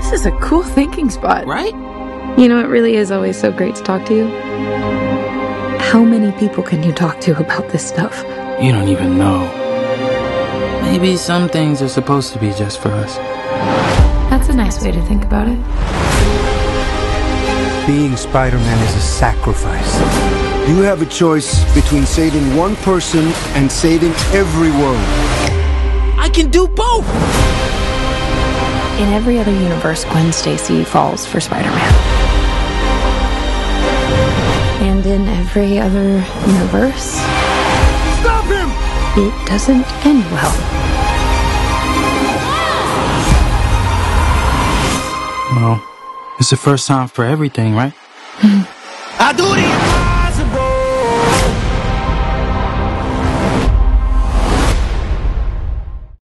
This is a cool thinking spot. Right? You know, it really is always so great to talk to you. How many people can you talk to about this stuff? You don't even know. Maybe some things are supposed to be just for us. That's a nice way to think about it. Being Spider-Man is a sacrifice. You have a choice between saving one person and saving every world. I can do both! In every other universe, Gwen Stacy falls for Spider-Man. And in every other universe... Stop him! It doesn't end well. Well, it's the first time for everything, right? I do it!